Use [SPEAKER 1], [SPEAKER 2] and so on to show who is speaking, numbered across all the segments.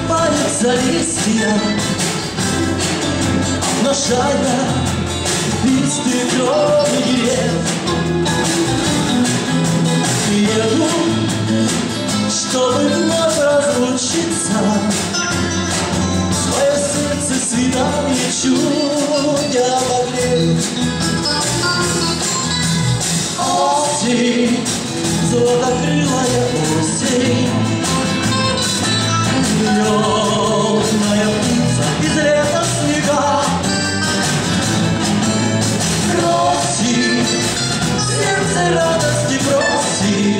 [SPEAKER 1] осыпаются листья, обнажая листья кроме дерев. Еду, чтобы вновь разлучиться, свое сердце цветами чуть обогреть. Осень, золотокрылая осень, лёгкая птица из лета снега. Просит, сердце радости просит,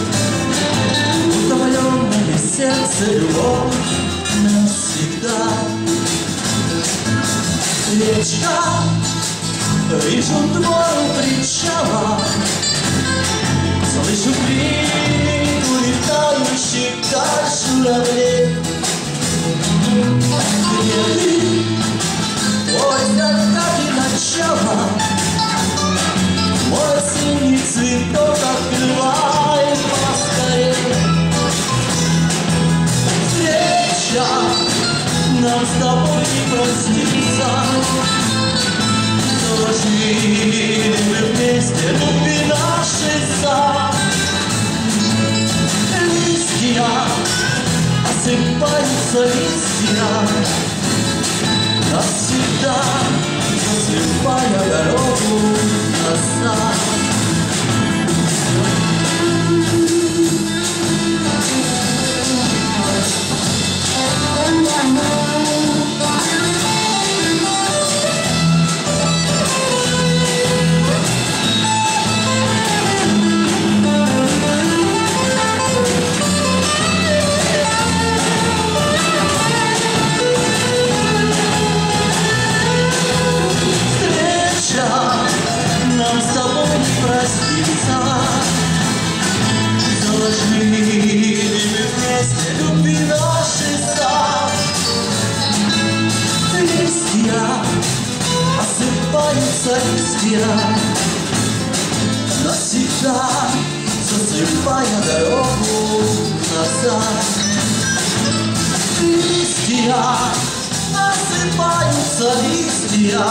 [SPEAKER 1] утомленное сердце любовь навсегда. Речка, вижу двор у причала, слышу крик улетающих дальше журавлей. Где ты? Ой, как и начало, мой синий цветок открывай поскорей. Встреча, нам с тобой не проститься, сложили мы вместе руки наши за. Листья, осыпаются листья, навсегда засыпая дорогу назад. Нам с тобой не проститься, заложили мы вместе любви наши сад. Листья, осыпаются листья, навсегда засыпая дорогу назад. Листья, осыпаются листья,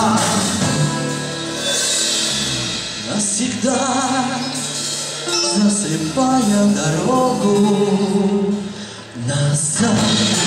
[SPEAKER 1] навсегда засыпая дорогу назад.